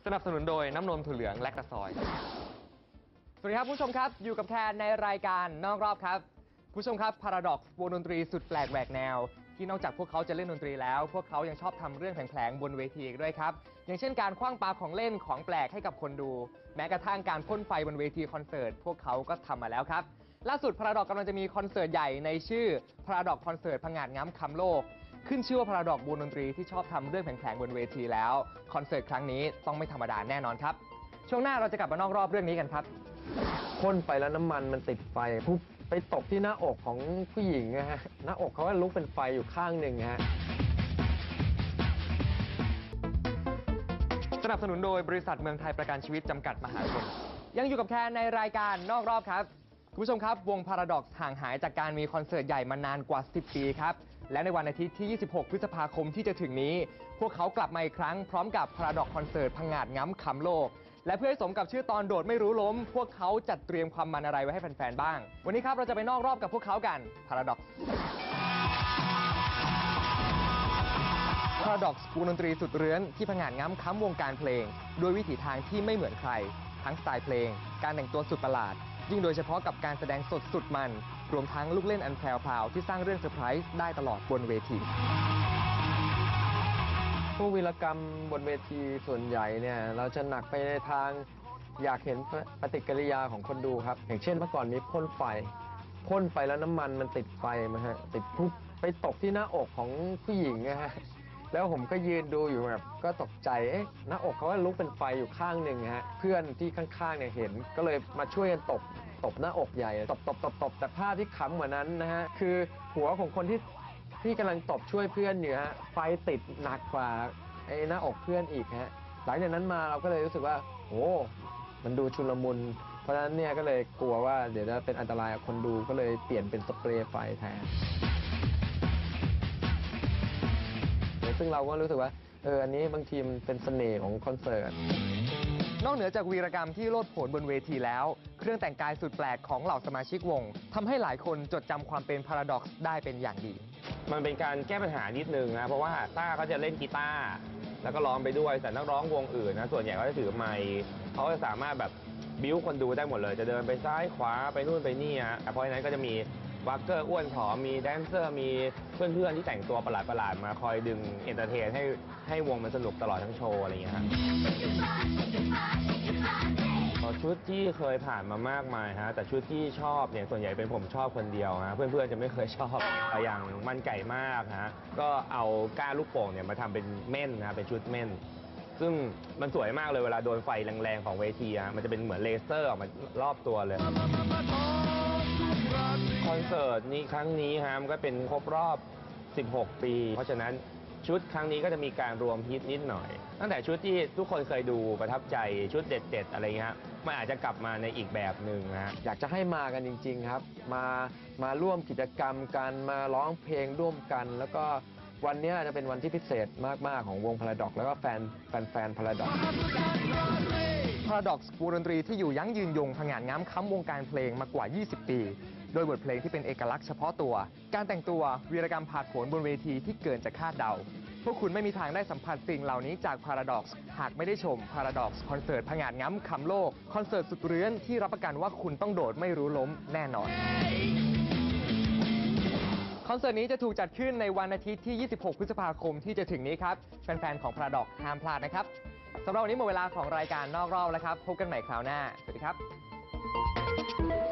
สนับสนุนโดยน้ำนมถั่วเหลืองและกระซอยสวัสดีครับผู้ชมครับอยู่กับแทนในรายการนอกรอบครับผู้ชมครับ Paradox วงดนตรีสุดแปลกแหวกแนวที่นอกจากพวกเขาจะเล่นดนตรีแล้วพวกเขายังชอบทำเรื่องแผลงๆบนเวทีอีกด้วยครับอย่างเช่นการขว้างปาของเล่นของแปลกให้กับคนดูแม้กระทั่งการพ่นไฟบนเวทีคอนเสิร์ตพวกเขาก็ทำมาแล้วครับล่าสุด Paradox กำลังจะมีคอนเสิร์ตใหญ่ในชื่อ Paradox คอนเสิร์ตผงาดง้ำคำโลกขึ้นชื่อว่า Paradox วงดนตรีที่ชอบทำเรื่องแผลงๆบนเวทีแล้วคอนเสิร์ตครั้งนี้ต้องไม่ธรรมดาแน่นอนครับช่วงหน้าเราจะกลับมานอกรอบเรื่องนี้กันครับพ่นไปแล้วน้ำมันมันติดไฟปุ๊บไปตกที่หน้าอกของผู้หญิงนะฮะหน้าอกเขาก็ลุกเป็นไฟอยู่ข้างหนึ่งฮะสนับสนุนโดยบริษัทเมืองไทยประกันชีวิตจำกัดมหาชนยังอยู่กับแทนในรายการนอกรอบครับคุณผู้ชมครับวง Paradox ห่างหายจากการมีคอนเสิร์ตใหญ่มานานกว่า10 ปีครับและในวันอาทิตย์ที่26 พฤษภาคมที่จะถึงนี้พวกเขากลับมาอีกครั้งพร้อมกับ Paradox คอนเสิร์ตผงาดง้ำคำโลกและเพื่อให้สมกับชื่อตอนโดดไม่รู้ล้มพวกเขาจัดเตรียมความมันอะไรไว้ให้แฟนๆบ้างวันนี้ครับเราจะไปนอกรอบกับพวกเขากัน Paradox วงดนตรีสุดเรื้อนที่ผงาดง้ำค้ำวงการเพลงด้วยวิถีทางที่ไม่เหมือนใครทั้งสไตล์เพลงการแต่งตัวสุดประหลาดยิ่งโดยเฉพาะกับการแสดงสดสุดมันรวมทั้งลูกเล่นอันแพรวๆที่สร้างเรื่องเซอร์ไพรส์ได้ตลอดบนเวทีพวกวีรกรรมบนเวทีส่วนใหญ่เนี่ยเราจะหนักไปในทางอยากเห็นปฏิกิริยาของคนดูครับอย่างเช่นเมื่อก่อนมีพ่นไฟพ่นไปแล้วน้ำมันมันติดไฟมาฮะติดปุ๊บไปตกที่หน้าอกของผู้หญิงนะฮะแล้วผมก็ยืนดูอยู่แบบก็ตกใจหน้าอกเขาก็ลุกเป็นไฟอยู่ข้างหนึ่งฮะเพื่อนที่ข้างๆเนี่ยเห็นก็เลยมาช่วยกันตบหน้าอกใหญ่ตบแต่ภาพที่ขำกว่านั้นนะฮะคือหัวของคนที่กำลังตบช่วยเพื่อนอยู่ฮะไฟติดหนักกว่าไอ้หน้าอกเพื่อนอีกฮะหลังจากนั้นมาเราก็เลยรู้สึกว่าโอ้มันดูชุลมุนเพราะฉะนั้นเนี่ยก็เลยกลัวว่าเดี๋ยวจะเป็นอันตรายกับคนดูก็เลยเปลี่ยนเป็นสเปรย์ไฟแทนซึ่งเราก็รู้สึกว่าอันนี้บางทีมันเป็นเสน่ห์ของคอนเสิร์ตนอกเหนือจากวีรกรรมที่โลดโผนบนเวทีแล้วเครื่องแต่งกายสุดแปลกของเหล่าสมาชิกวงทำให้หลายคนจดจำความเป็น Paradox ได้เป็นอย่างดีมันเป็นการแก้ปัญหานิดนึงนะเพราะว่าต้าเขาจะเล่นกีตาร์แล้วก็ร้องไปด้วยแต่นักร้องวงอื่นนะส่วนใหญ่เขาจะถือไมค์เขาจะสามารถแบบบิ้วคนดูได้หมดเลยจะเดินไปซ้ายขวาไปนู่นไปนี่ฮะเพราะฉะนั้นก็จะมีวักเกอร์อ้วนผอมมีแดนเซอร์มีเพื่อนๆที่แต่งตัวประหลาดๆมาคอยดึงเอนเตอร์เทนให้วงมันสนุกตลอดทั้งโชว์อะไรอย่างเงี้ยฮะชุดที่เคยผ่านมามากมายฮะแต่ชุดที่ชอบเนี่ยส่วนใหญ่เป็นผมชอบคนเดียวฮะเพื่อนๆจะไม่เคยชอบอย่างมันไก่มากฮะก็เอาก้านลูกโป่งเนี่ยมาทำเป็นเม่นนะเป็นชุดเม่นซึ่งมันสวยมากเลยเวลาโดนไฟแรงๆของเวทีฮะมันจะเป็นเหมือนเลเซอร์ออกมารอบตัวเลยคอนเสิร์ตนี้ครั้งนี้ฮะมันก็เป็นครบรอบ16 ปีเพราะฉะนั้นชุดครั้งนี้ก็จะมีการรวมฮิตนิดหน่อยตั้งแต่ชุดที่ทุกคนเคยดูประทับใจชุดเด็ดๆอะไรเงี้ยมันอาจจะกลับมาในอีกแบบหนึ่งนะอยากจะให้มากันจริงๆครับมาร่วมกิจกรรมกันมาร้องเพลงร่วมกันแล้วก็วันนี้จะเป็นวันที่พิเศษมากๆของวง Paradox แล้วก็แฟน Paradox Paradox วงดนตรีที่อยู่ยั้งยืนยงผงาดง้ำค้ำวงการเพลงมากว่า20 ปีโดยบทเพลงที่เป็นเอกลักษณ์เฉพาะตัวการแต่งตัววีรกรรมผาดโผนบนเวทีที่เกินจะคาดเดาพวกคุณไม่มีทางได้สัมผัสสิ่งเหล่านี้จาก Paradox หากไม่ได้ชม Paradox คอนเสิร์ตผงาดง้ำคำโลกคอนเสิร์ตสุดเรื้อนที่รับประกันว่าคุณต้องโดดไม่รู้ล้มแน่นอนคอนเสิร์ตนี้จะถูกจัดขึ้นในวันอาทิตย์ที่ 26 พฤษภาคมที่จะถึงนี้ครับแฟนๆของ Paradox ห้ามพลาดนะครับสำหรับวันนี้หมดเวลาของรายการนอกรอบแล้วครับพบกันใหม่คราวหน้าสวัสดีครับ